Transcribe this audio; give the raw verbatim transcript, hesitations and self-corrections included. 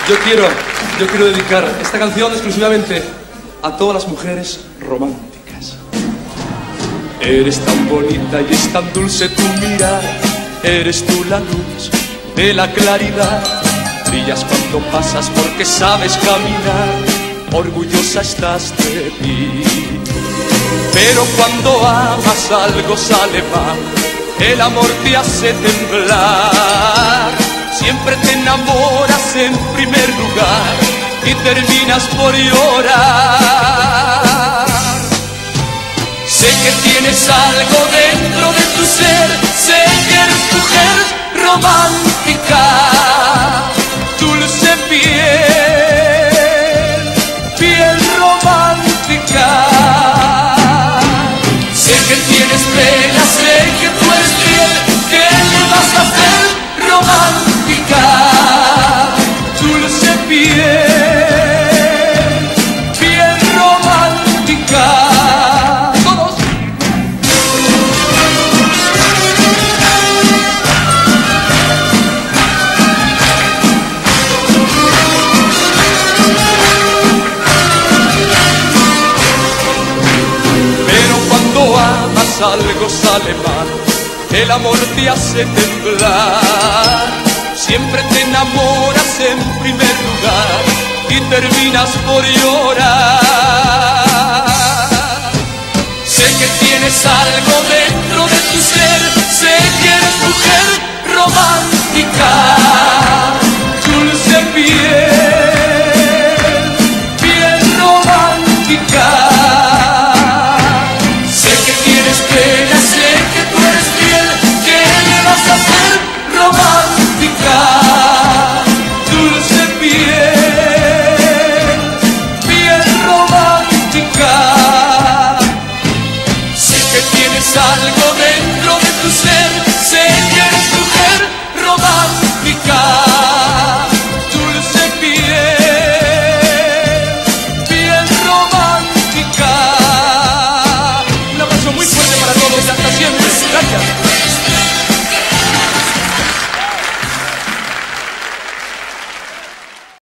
Yo quiero, yo quiero dedicar esta canción exclusivamente a todas las mujeres románticas. Eres tan bonita y es tan dulce tu mirar, eres tú la luz de la claridad. Brillas cuando pasas porque sabes caminar, orgullosa estás de ti. Pero cuando amas algo sale mal, el amor te hace temblar. Siempre te enamoras en primer lugar y terminas por llorar. Sé que tienes algo dentro de tu ser, sé que eres mujer romántica, dulce piel, piel romántica. Sé que tienes pena, sé que tú eres fiel, ¿qué le vas a hacer? Romántica, dulce piel, piel romántica. Todos. Pero cuando amas algo sale mal, el amor te hace temblar. Siempre te enamoras en primer lugar y terminas por llorar. Sé que tienes algo dentro de tu ser, sé que eres mujer romántica.